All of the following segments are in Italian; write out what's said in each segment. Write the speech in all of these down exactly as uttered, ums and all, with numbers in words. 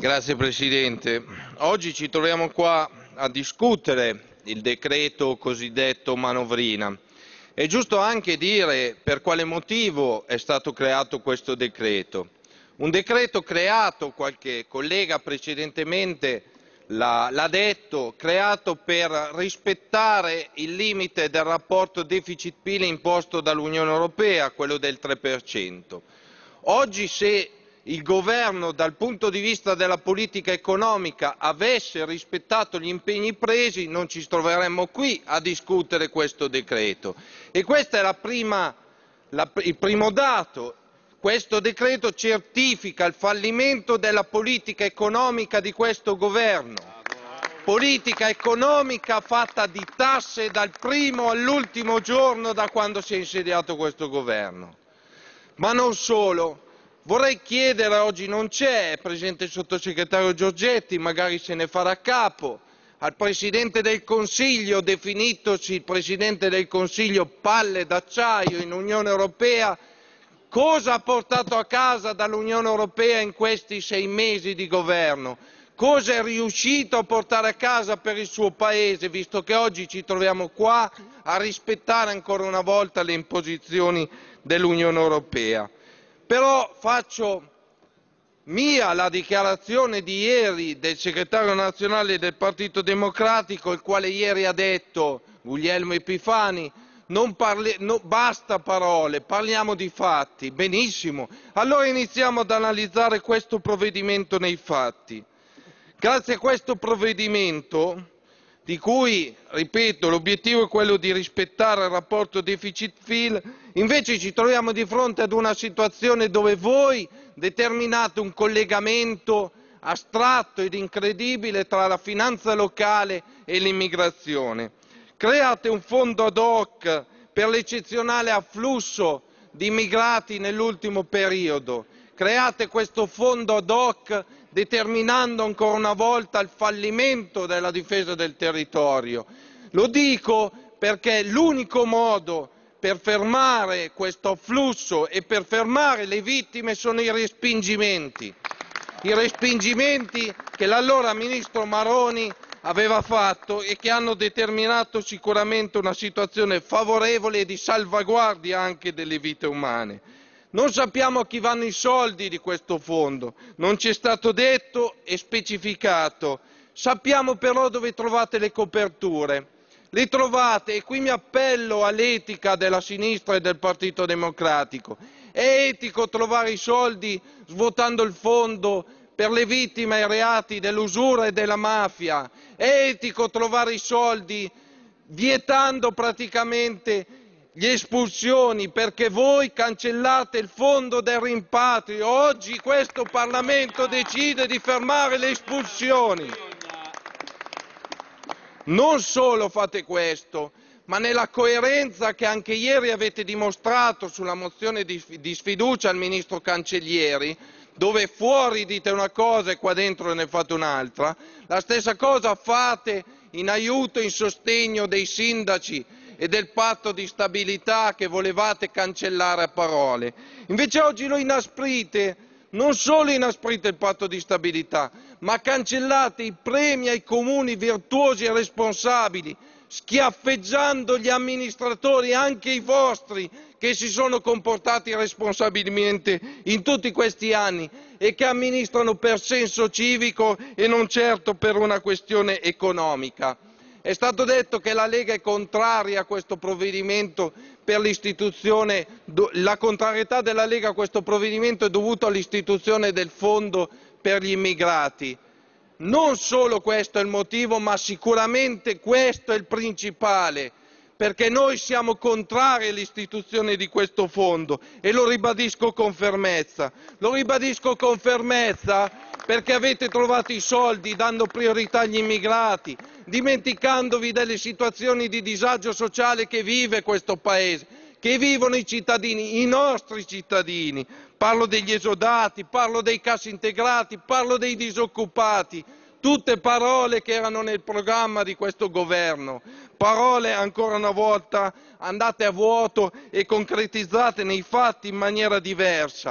Grazie Presidente. Oggi ci troviamo qua a discutere il decreto cosiddetto manovrina. È giusto anche dire per quale motivo è stato creato questo decreto. Un decreto creato, qualche collega precedentemente l'ha detto, creato per rispettare il limite del rapporto deficit P I L imposto dall'Unione Europea, quello del tre per cento. Oggi se il Governo dal punto di vista della politica economica avesse rispettato gli impegni presi non ci troveremmo qui a discutere questo decreto. E questo è la prima, la, il primo dato. Questo decreto certifica il fallimento della politica economica di questo Governo. Politica economica fatta di tasse dal primo all'ultimo giorno da quando si è insediato questo Governo. Ma non solo. Vorrei chiedere, oggi non c'è, è presente il sottosegretario Giorgetti, magari se ne farà capo, al Presidente del Consiglio, definitosi il Presidente del Consiglio palle d'acciaio in Unione Europea, cosa ha portato a casa dall'Unione Europea in questi sei mesi di governo? Cosa è riuscito a portare a casa per il suo Paese, visto che oggi ci troviamo qua a rispettare ancora una volta le imposizioni dell'Unione Europea? Però faccio mia la dichiarazione di ieri del segretario nazionale del Partito Democratico, il quale ieri ha detto, Guglielmo Epifani, non parli, no, basta parole, parliamo di fatti. Benissimo, allora iniziamo ad analizzare questo provvedimento nei fatti. Grazie a questo provvedimento, di cui, ripeto, l'obiettivo è quello di rispettare il rapporto deficit P I L, invece ci troviamo di fronte ad una situazione dove voi determinate un collegamento astratto ed incredibile tra la finanza locale e l'immigrazione. Create un fondo ad hoc per l'eccezionale afflusso di immigrati nell'ultimo periodo. Create questo fondo ad hoc determinando ancora una volta il fallimento della difesa del territorio. Lo dico perché l'unico modo per fermare questo afflusso e per fermare le vittime sono i respingimenti. I respingimenti che l'allora Ministro Maroni aveva fatto e che hanno determinato sicuramente una situazione favorevole e di salvaguardia anche delle vite umane. Non sappiamo a chi vanno i soldi di questo fondo, non ci è stato detto e specificato. Sappiamo però dove trovate le coperture. Le trovate, e qui mi appello all'etica della sinistra e del Partito Democratico. È etico trovare i soldi svuotando il fondo per le vittime ai reati dell'usura e della mafia? È etico trovare i soldi vietando praticamente le espulsioni, perché voi cancellate il fondo del rimpatrio? Oggi questo Parlamento decide di fermare le espulsioni. Non solo fate questo, ma nella coerenza che anche ieri avete dimostrato sulla mozione di, di sfiducia al Ministro Cancellieri, dove fuori dite una cosa e qua dentro ne fate un'altra, la stessa cosa fate in aiuto e in sostegno dei sindaci e del patto di stabilità che volevate cancellare a parole. Invece oggi lo inasprite, non solo inasprite il patto di stabilità, ma cancellate i premi ai comuni virtuosi e responsabili, schiaffeggiando gli amministratori, anche i vostri, che si sono comportati responsabilmente in tutti questi anni e che amministrano per senso civico e non certo per una questione economica. È stato detto che la Lega è contraria a questo provvedimento per l'istituzione, la contrarietà della Lega a questo provvedimento è dovuta all'istituzione del fondo per gli immigrati. Non solo questo è il motivo, ma sicuramente questo è il principale, perché noi siamo contrari all'istituzione di questo fondo e lo ribadisco con fermezza. Lo ribadisco con fermezza perché avete trovato i soldi dando priorità agli immigrati, dimenticandovi delle situazioni di disagio sociale che vive questo Paese, che vivono i cittadini, i nostri cittadini. Parlo degli esodati, parlo dei cassintegrati, parlo dei disoccupati, tutte parole che erano nel programma di questo governo, parole ancora una volta andate a vuoto e concretizzate nei fatti in maniera diversa.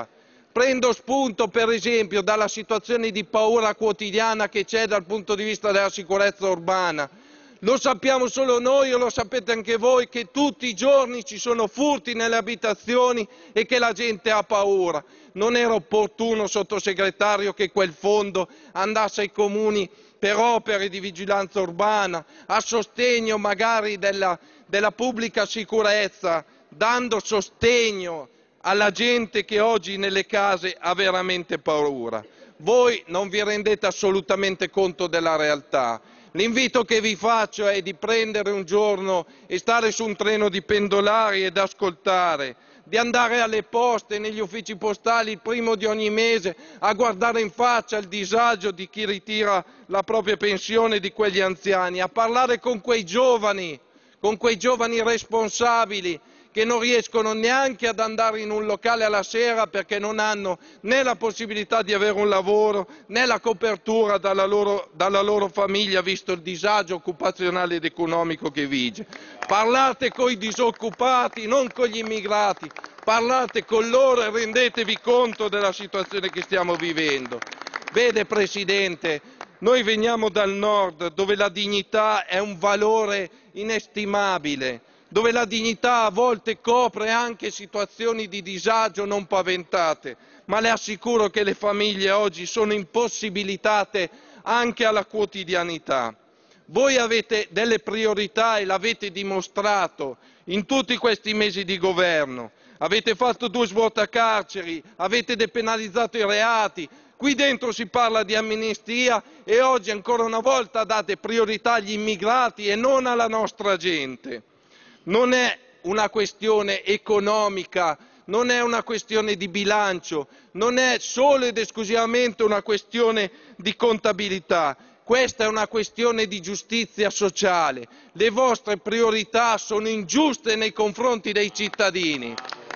Prendo spunto per esempio dalla situazione di paura quotidiana che c'è dal punto di vista della sicurezza urbana. Lo sappiamo solo noi o lo sapete anche voi che tutti i giorni ci sono furti nelle abitazioni e che la gente ha paura? Non era opportuno, sottosegretario, che quel fondo andasse ai comuni per opere di vigilanza urbana, a sostegno magari della, della pubblica sicurezza, dando sostegno alla gente che oggi nelle case ha veramente paura? Voi non vi rendete assolutamente conto della realtà. L'invito che vi faccio è di prendere un giorno e stare su un treno di pendolari ed ascoltare, di andare alle poste, negli uffici postali il primo di ogni mese a guardare in faccia il disagio di chi ritira la propria pensione, di quegli anziani, a parlare con quei giovani, con quei giovani responsabili che non riescono neanche ad andare in un locale alla sera perché non hanno né la possibilità di avere un lavoro né la copertura dalla loro, dalla loro famiglia, visto il disagio occupazionale ed economico che vige. Parlate con i disoccupati, non con gli immigrati, parlate con loro e rendetevi conto della situazione che stiamo vivendo. Vede Presidente, noi veniamo dal nord dove la dignità è un valore inestimabile, dove la dignità a volte copre anche situazioni di disagio non paventate, ma le assicuro che le famiglie oggi sono impossibilitate anche alla quotidianità. Voi avete delle priorità e l'avete dimostrato in tutti questi mesi di governo. Avete fatto due svuotacarceri, avete depenalizzato i reati, qui dentro si parla di amnistia e oggi ancora una volta date priorità agli immigrati e non alla nostra gente. Non è una questione economica, non è una questione di bilancio, non è solo ed esclusivamente una questione di contabilità. Questa è una questione di giustizia sociale. Le vostre priorità sono ingiuste nei confronti dei cittadini.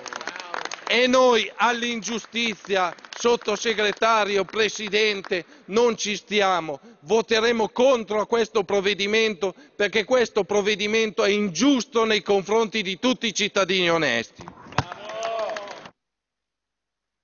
E noi all'ingiustizia, sottosegretario, presidente, non ci stiamo. Voteremo contro a questo provvedimento perché questo provvedimento è ingiusto nei confronti di tutti i cittadini onesti.